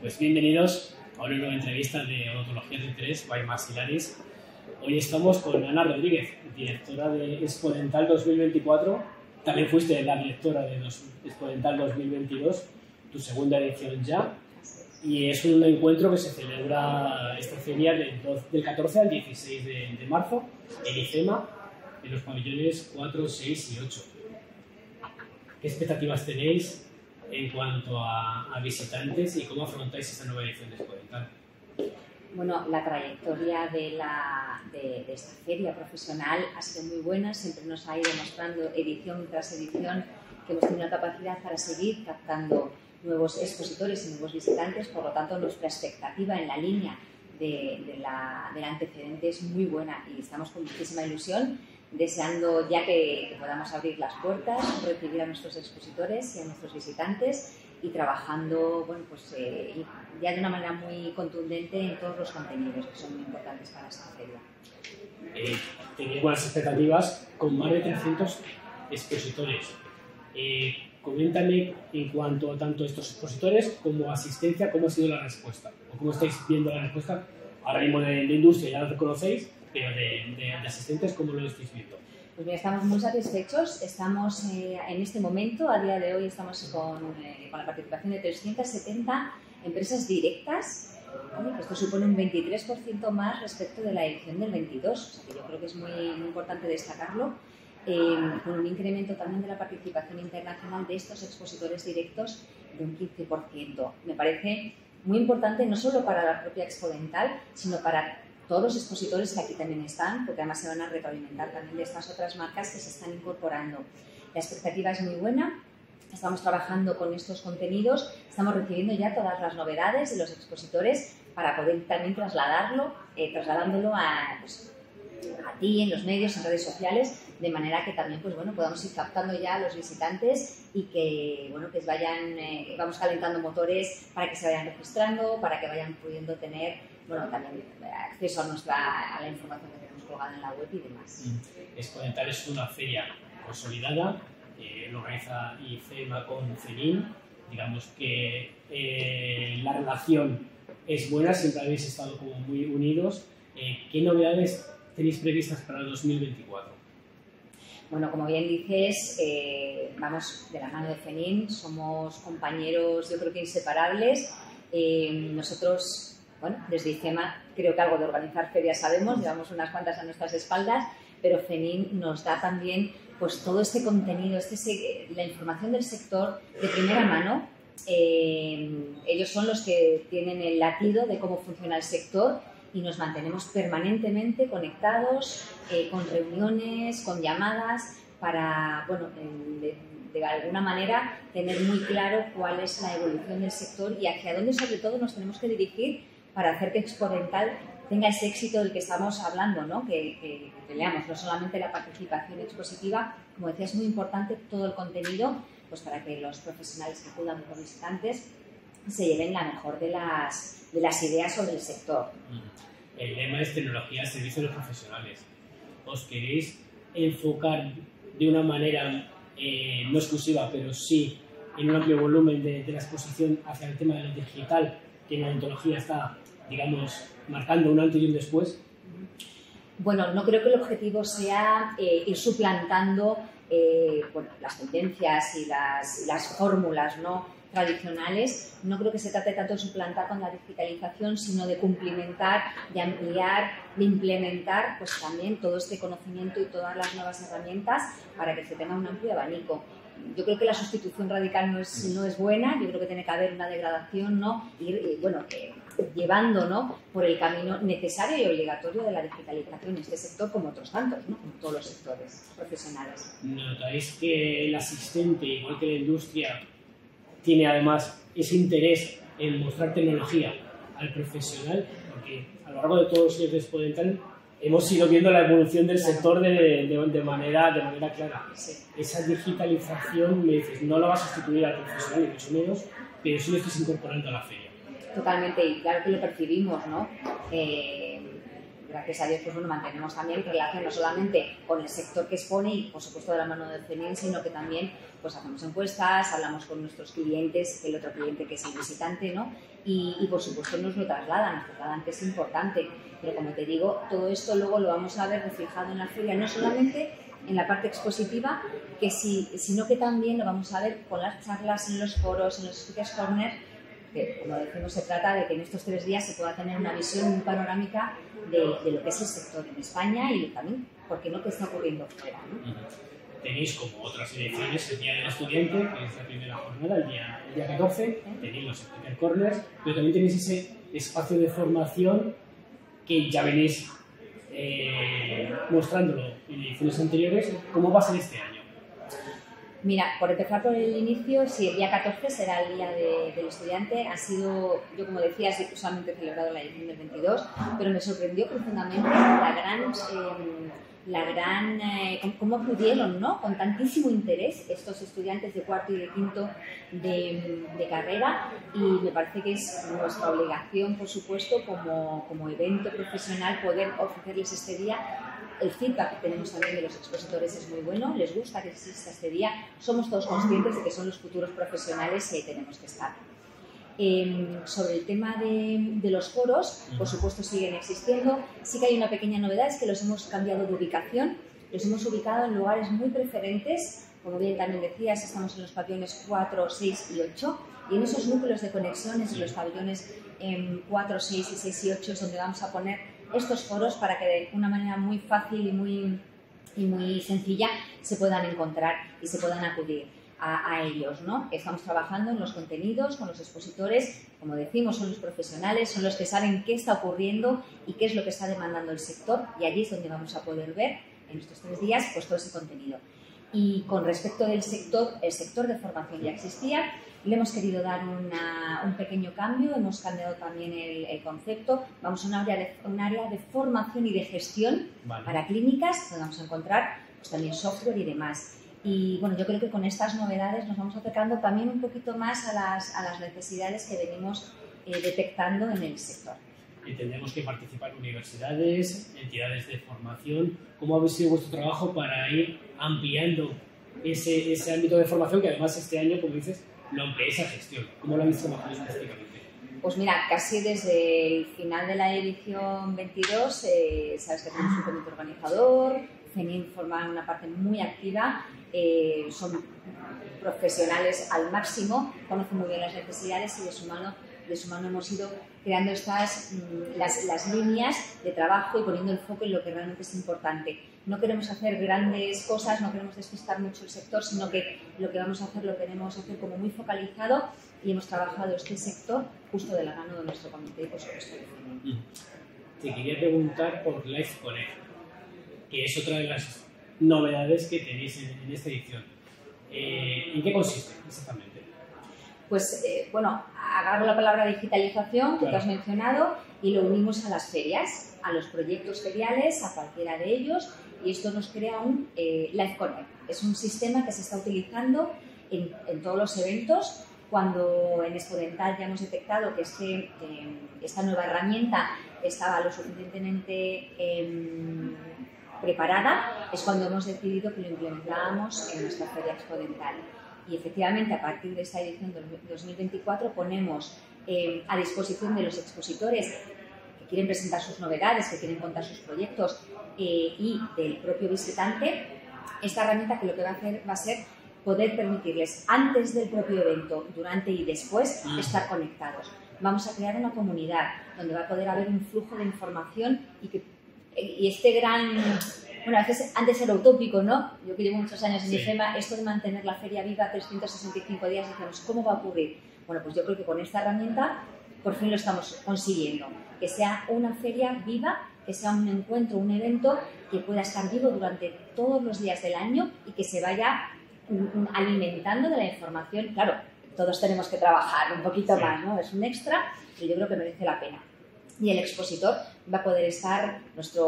Pues bienvenidos a una nueva entrevista de Odontología de Interés by Maxillaris. Hoy estamos con Ana Rodríguez, directora de Expodental 2024. También fuiste la directora de Expodental 2022, tu segunda edición ya. Y es un encuentro que se celebra esta feria del 14 al 16 de marzo en IFEMA, en los pabellones 4, 6 y 8. ¿Qué expectativas tenéis en cuanto a visitantes y cómo afrontáis esta nueva edición de Expodental? Bueno, la trayectoria de esta feria profesional ha sido muy buena, siempre nos ha ido mostrando edición tras edición que hemos tenido la capacidad para seguir captando nuevos expositores y nuevos visitantes, por lo tanto nuestra expectativa en la línea del antecedente es muy buena y estamos con muchísima ilusión, deseando ya que podamos abrir las puertas, recibir a nuestros expositores y a nuestros visitantes y trabajando ya de una manera muy contundente en todos los contenidos que son muy importantes para esta feria. Tenéis buenas expectativas con más de 300 expositores. Coméntame en cuanto a tanto estos expositores como asistencia, cómo ha sido la respuesta o cómo estáis viendo la respuesta ahora mismo de industria, ya lo reconocéis, pero de asistentes, ¿cómo lo estáis viendo? Pues mira, estamos muy satisfechos. Estamos en este momento, a día de hoy, estamos con la participación de 370 empresas directas. ¿Vale? Esto supone un 23% más respecto de la edición del 22. O sea que yo creo que es muy importante destacarlo. Con un incremento también de la participación internacional de estos expositores directos de un 15%. Me parece muy importante no solo para la propia Expodental, sino para todos los expositores que aquí también están, porque además se van a retroalimentar también de estas otras marcas que se están incorporando. La expectativa es muy buena, estamos trabajando con estos contenidos, estamos recibiendo ya todas las novedades de los expositores para poder también trasladándolo a ti, en los medios, en redes sociales, de manera que también podamos ir captando ya a los visitantes y que, vamos calentando motores para que se vayan registrando, para que vayan pudiendo tener también acceso a la información que tenemos colgada en la web y demás. Expodental es una feria consolidada, lo organiza IFEMA con CENIN, digamos que la relación es buena, siempre habéis estado como muy unidos. ¿Qué novedades tenéis previstas para el 2024? Bueno, como bien dices, vamos de la mano de CENIN, somos compañeros yo creo que inseparables. Nosotros, desde IFEMA creo que algo de organizar ferias sabemos, llevamos unas cuantas a nuestras espaldas, pero CENIN nos da también todo este contenido, la información del sector de primera mano. Ellos son los que tienen el latido de cómo funciona el sector y nos mantenemos permanentemente conectados, con reuniones, con llamadas, para, de alguna manera, tener muy claro cuál es la evolución del sector y hacia dónde, sobre todo, nos tenemos que dirigir para hacer que Expodental tenga ese éxito del que estamos hablando, ¿no? Que peleamos, no solamente la participación expositiva, como decía, es muy importante todo el contenido, para que los profesionales que acudan como visitantes se lleven la mejor de las ideas sobre el sector. El lema es tecnología al servicio de los profesionales. ¿Os queréis enfocar de una manera no exclusiva, pero sí en un amplio volumen de la exposición hacia el tema de lo digital, que en la odontología está, digamos, marcando un antes y un después? Bueno, no creo que el objetivo sea ir suplantando las tendencias y las fórmulas, ¿no?, tradicionales. No creo que se trate tanto de suplantar con la digitalización, sino de cumplimentar, de ampliar, de implementar también todo este conocimiento y todas las nuevas herramientas para que se tenga un amplio abanico. Yo creo que la sustitución radical no es buena, yo creo que tiene que haber una degradación, ¿no? Ir llevando, ¿no?, por el camino necesario y obligatorio de la digitalización en este sector, como otros tantos, ¿no?, como todos los sectores profesionales. ¿Notáis que el asistente, igual que la industria, tiene además ese interés en mostrar tecnología al profesional? Porque a lo largo de todos los años de Expodental hemos ido viendo la evolución del sector de manera clara. Sí. Esa digitalización, me dices, no la va a sustituir al profesional, ni mucho menos, pero sí lo estás incorporando a la feria. Totalmente, y claro que lo percibimos, ¿no? gracias a Dios, pues bueno, mantenemos también relación no solamente con el sector que expone y por supuesto de la mano del CENIN, sino que también pues hacemos encuestas, hablamos con nuestros clientes, el otro cliente que es el visitante, ¿no? Y por supuesto nos lo trasladan que es importante, pero como te digo, todo esto luego lo vamos a ver reflejado en la feria, no solamente en la parte expositiva, sino que también lo vamos a ver con las charlas, en los foros, en los speakers corner, que como decimos se trata de que en estos 3 días se pueda tener una visión muy panorámica de lo que es el sector en España y también, ¿por qué no?, qué está ocurriendo fuera, ¿no? Tenéis, como otras ediciones, el Día del Estudiante, que es la primera jornada, el día 14, tenéis los speaker corners, pero también tenéis ese espacio de formación que ya venís mostrándolo en ediciones anteriores. ¿Cómo va a ser este año? Mira, por empezar por el inicio, sí, el día 14 será el Día del Estudiante. Ha sido, yo como decía, solamente he celebrado la edición del 22, pero me sorprendió profundamente cómo acudieron, ¿no?, con tantísimo interés estos estudiantes de cuarto y de quinto de carrera, y me parece que es nuestra obligación, por supuesto, como evento profesional, poder ofrecerles este día. El feedback que tenemos también de los expositores es muy bueno, les gusta que exista este día, somos todos conscientes de que son los futuros profesionales y ahí tenemos que estar. Sobre el tema de los foros, por supuesto siguen existiendo. Sí que hay una pequeña novedad, es que los hemos cambiado de ubicación, los hemos ubicado en lugares muy preferentes, como bien también decías, estamos en los pabellones 4, 6 y 8, y en esos núcleos de conexiones, en los pabellones 4, 6 y 6 y 8 es donde vamos a poner estos foros para que de una manera muy fácil y muy sencilla se puedan encontrar y se puedan acudir a ellos, ¿no? Estamos trabajando en los contenidos con los expositores, como decimos, son los profesionales, son los que saben qué está ocurriendo y qué es lo que está demandando el sector, y allí es donde vamos a poder ver en estos 3 días pues todo ese contenido. Y con respecto del sector, el sector de formación ya existía, le hemos querido dar un pequeño cambio, hemos cambiado también el concepto, vamos a un área de formación y de gestión para clínicas, donde vamos a encontrar pues también software y demás. Y bueno, yo creo que con estas novedades nos vamos acercando también un poquito más a las necesidades que venimos detectando en el sector. Y tendremos que participar universidades, entidades de formación. ¿Cómo habéis sido vuestro trabajo para ir ampliando ese ámbito de formación que además este año, como dices, lo ampliáis a gestión? ¿Cómo lo habéis trabajado específicamente? Pues mira, casi desde el final de la edición 22, sabes que tenemos un comité organizador, CENIN forma una parte muy activa, son profesionales al máximo, conocen muy bien las necesidades y de su mano hemos ido creando las líneas de trabajo y poniendo el foco en lo que realmente es importante. No queremos hacer grandes cosas, no queremos despistar mucho el sector, sino que lo que vamos a hacer lo queremos hacer como muy focalizado, y hemos trabajado este sector justo de la mano de nuestro comité y por supuesto de CENIN. Te quería preguntar por Life Connect, que es otra de las novedades que tenéis en esta edición. ¿En qué consiste exactamente? Pues bueno, agarro la palabra digitalización que tú has mencionado y lo unimos a las ferias, a los proyectos feriales, a cualquiera de ellos, y esto nos crea un Life Connect. Es un sistema que se está utilizando en todos los eventos. Cuando en Expodental ya hemos detectado que esta nueva herramienta estaba lo suficientemente preparada, es cuando hemos decidido que lo implementábamos en nuestra feria Expodental. Y efectivamente, a partir de esta edición de 2024 ponemos a disposición de los expositores que quieren presentar sus novedades, que quieren contar sus proyectos y del propio visitante, esta herramienta que lo que va a hacer va a ser poder permitirles antes del propio evento, durante y después estar conectados. Vamos a crear una comunidad donde va a poder haber un flujo de información y este gran... Bueno, a veces antes era utópico, ¿no? Yo que llevo muchos años en IFEMA, esto de mantener la feria viva 365 días, decíamos, ¿cómo va a ocurrir? Bueno, pues yo creo que con esta herramienta por fin lo estamos consiguiendo. Que sea una feria viva, que sea un encuentro, un evento que pueda estar vivo durante todos los días del año y que se vaya alimentando de la información. Claro, todos tenemos que trabajar un poquito más, ¿no? Es un extra, pero yo creo que merece la pena. Y el expositor va a poder estar,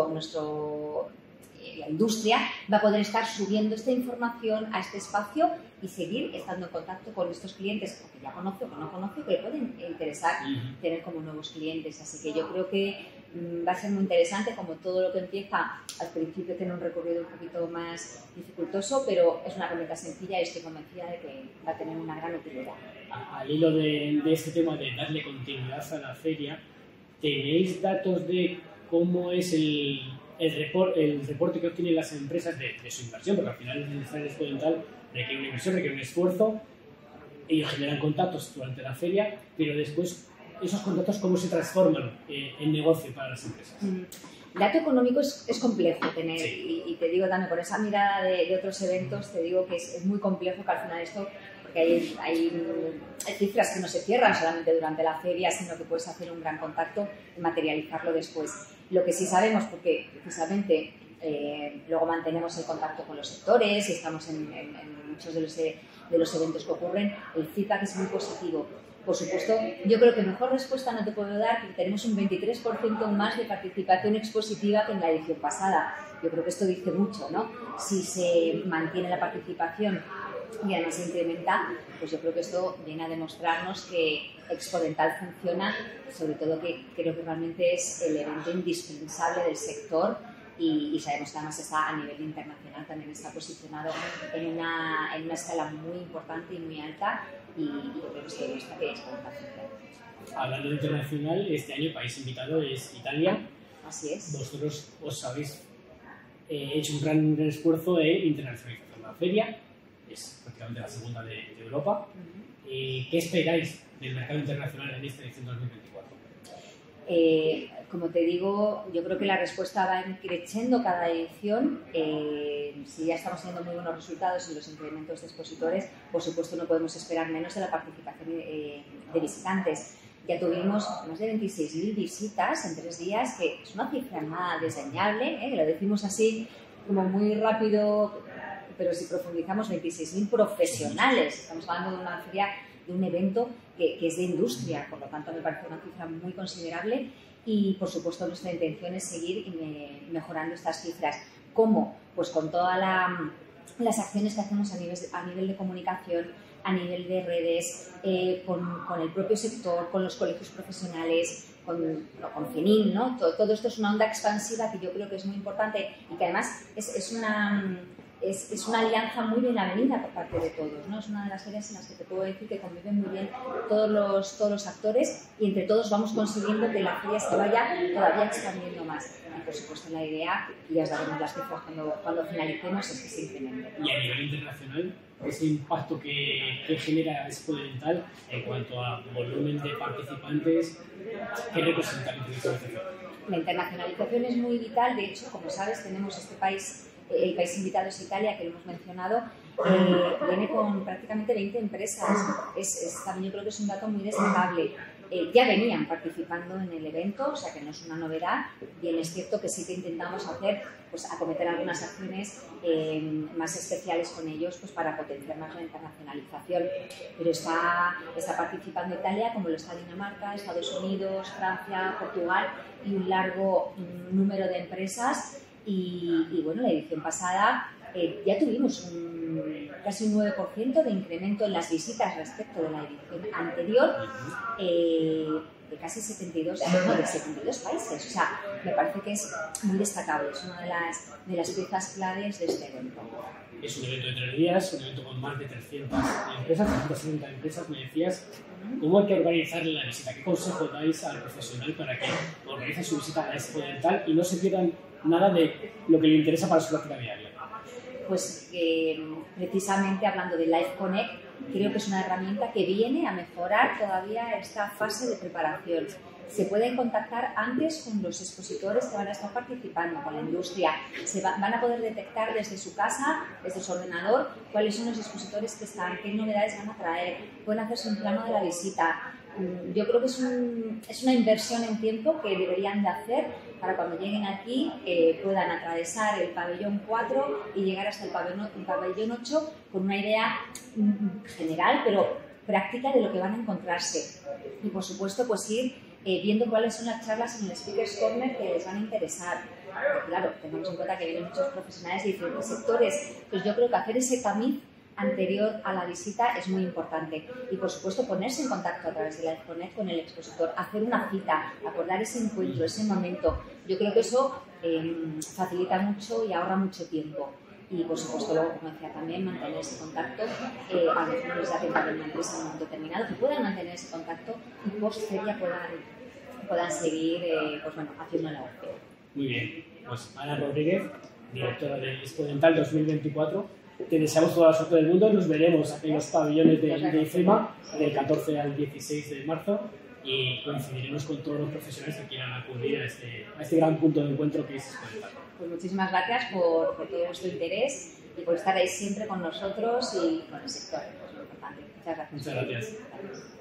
la industria va a poder estar subiendo esta información a este espacio y seguir estando en contacto con estos clientes que ya conoce o que no conoce, que le pueden interesar tener como nuevos clientes. Así que yo creo que va a ser muy interesante, como todo lo que empieza, al principio tiene un recorrido un poquito más dificultoso, pero es una herramienta sencilla y estoy convencida de que va a tener una gran utilidad. Al hilo de este tema de darle continuidad a la feria, ¿tenéis datos de cómo es el reporte que obtienen las empresas de su inversión? Porque al final el estar expodental requiere una inversión, requiere un esfuerzo, ellos generan contactos durante la feria, pero después esos contactos ¿cómo se transforman en negocio para las empresas? Dato económico es complejo tener, sí. y te digo también, con esa mirada de otros eventos, te digo que es muy complejo, que al final esto, porque hay cifras que no se cierran solamente durante la feria, sino que puedes hacer un gran contacto y materializarlo después. Lo que sí sabemos, porque precisamente luego mantenemos el contacto con los sectores y estamos en muchos de los eventos que ocurren, el feedback es muy positivo. Por supuesto, yo creo que mejor respuesta no te puedo dar, porque tenemos un 23% más de participación expositiva que en la edición pasada. Yo creo que esto dice mucho, ¿no? Si se mantiene la participación y además se incrementa, pues yo creo que esto viene a demostrarnos que Expodental funciona, sobre todo que creo que realmente es el evento indispensable del sector y sabemos que además está a nivel internacional, también está posicionado en una escala muy importante y muy alta y yo creo que esto demuestra que Expodental funciona. Hablando de internacional, este año el país invitado es Italia. Así es. Vosotros os habéis hecho un gran esfuerzo de internacionalización de la feria, es prácticamente la segunda de Europa. ¿Qué esperáis del mercado internacional en esta edición 2024? Como te digo, yo creo que la respuesta va creciendo cada edición. Si ya estamos teniendo muy buenos resultados en los incrementos de expositores, por supuesto no podemos esperar menos de la participación de visitantes. Ya tuvimos más de 26.000 visitas en 3 días, que es una cifra nada desdeñable, que lo decimos así como muy rápido, pero si profundizamos, 26.000 profesionales. Estamos hablando de una feria, de un evento que es de industria, por lo tanto me parece una cifra muy considerable y por supuesto nuestra intención es seguir mejorando estas cifras. ¿Cómo? Pues con todas las acciones que hacemos a nivel de comunicación, a nivel de redes, con el propio sector, con los colegios profesionales, con FENIN, ¿no? Todo esto es una onda expansiva que yo creo que es muy importante y que además es una alianza muy bien avenida por parte de todos, ¿no? Es una de las ferias en las que te puedo decir que conviven muy bien todos los actores y entre todos vamos consiguiendo que la feria se vaya todavía expandiendo más. Y por supuesto la idea, y ya os daremos las cifras cuando finalicemos, es que se incremente. Y a nivel internacional, ese impacto que genera Expodental en cuanto a volumen de participantes, ¿qué representa la internacionalización? La internacionalización es muy vital, de hecho, como sabes, tenemos este país. El país invitado es Italia, que lo hemos mencionado, viene con prácticamente 20 empresas. También yo creo que es un dato muy destacable. Ya venían participando en el evento, o sea que no es una novedad. Bien, es cierto que sí que intentamos acometer algunas acciones más especiales con ellos pues, para potenciar más la internacionalización. Pero está participando Italia, como lo está Dinamarca, Estados Unidos, Francia, Portugal y un largo número de empresas. Y bueno, la edición pasada ya tuvimos casi un 9% de incremento en las visitas respecto de la edición anterior, de casi 72 países. O sea, me parece que es muy destacable, es una de las piezas claves de este evento. Es un evento de 3 días, un evento con más de 300 empresas, 370 empresas, me decías. ¿Cómo hay que organizar la visita? ¿Qué consejo dais al profesional para que organice su visita a Expodental y no se pierdan nada de lo que le interesa para su práctica diaria? Pues precisamente hablando de Live Connect, creo que es una herramienta que viene a mejorar todavía esta fase de preparación. Se pueden contactar antes con los expositores que van a estar participando, con la industria. Van a poder detectar desde su casa, desde su ordenador, cuáles son los expositores que están, qué novedades van a traer. Pueden hacerse un plano de la visita. Yo creo que es una inversión en tiempo que deberían de hacer para cuando lleguen aquí puedan atravesar el pabellón 4 y llegar hasta el pabellón 8 con una idea general pero práctica de lo que van a encontrarse. Y por supuesto pues ir viendo cuáles son las charlas en el Speakers Corner que les van a interesar. Porque, claro, tengamos en cuenta que vienen muchos profesionales de diferentes sectores, pues yo creo que hacer ese tamiz anterior a la visita es muy importante. Y por supuesto ponerse en contacto a través de la Exponet con el expositor, hacer una cita, acordar ese encuentro, ese momento. Yo creo que eso facilita mucho y ahorra mucho tiempo. Y por supuesto luego, como decía también, mantener ese contacto, a lo mejor no les da tiempo a una empresa en un momento determinado, que puedan mantener ese contacto y post feria puedan seguir pues bueno, haciendo negocio. Muy bien, pues Ana Rodríguez, directora de Expodental 2024, te deseamos toda la suerte del mundo. Nos veremos en los pabellones de IFEMA del 14 al 16 de marzo y coincidiremos con todos los profesionales que quieran acudir a este gran punto de encuentro que es Expodental. Pues muchísimas gracias por todo vuestro interés y por estar ahí siempre con nosotros y con el sector, que es lo importante. Muchas gracias. Muchas gracias.